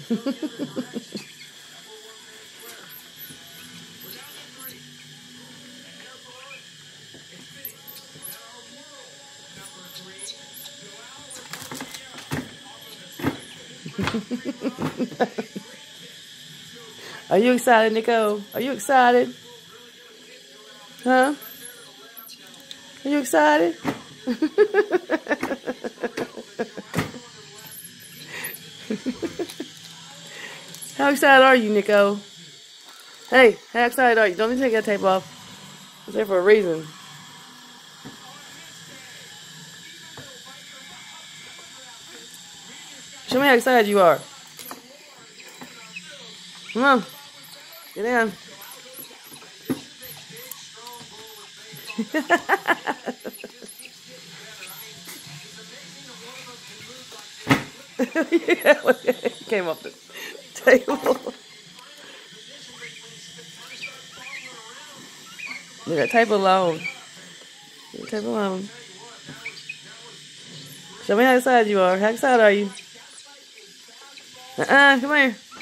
Are you excited, Nicco? Are you excited? Huh? Are you excited? How excited are you, Nicco? Hey, how excited are you? Don't let me take that tape off. It's there for a reason. Show me how excited you are. Come on. Get down. Yeah, it came off the table. Look at tape alone. Tape alone. Show me how excited you are. How excited are you? Come here.